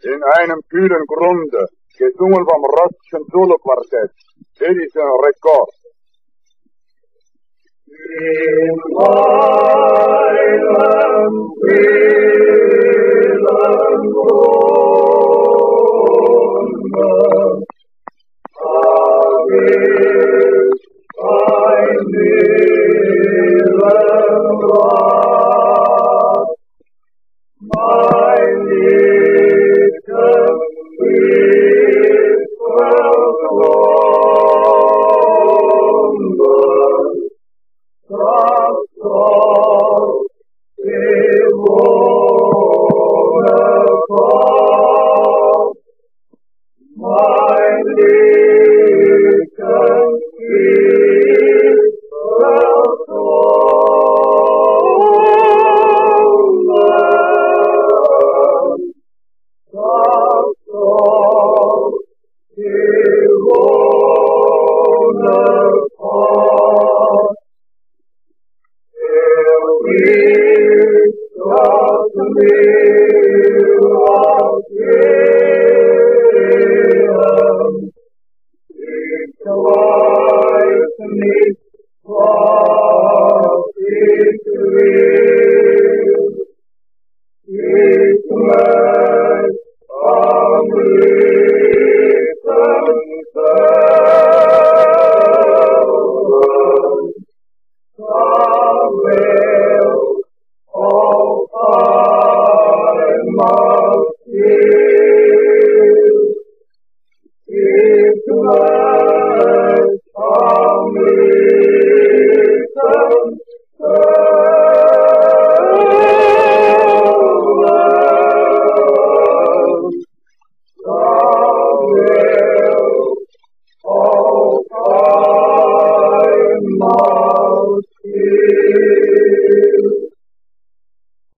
In einem kühlen Grunde, gesungen vom Rothschen Solo-Quartett. Dit is een record. In meinem kühlen Grunde hab ich ein Seelenrad, mein Leben ist verloren, das Gott im ohne Gott, mein Leben ist verloren, das Gott im ohne Gott. Ist das Leben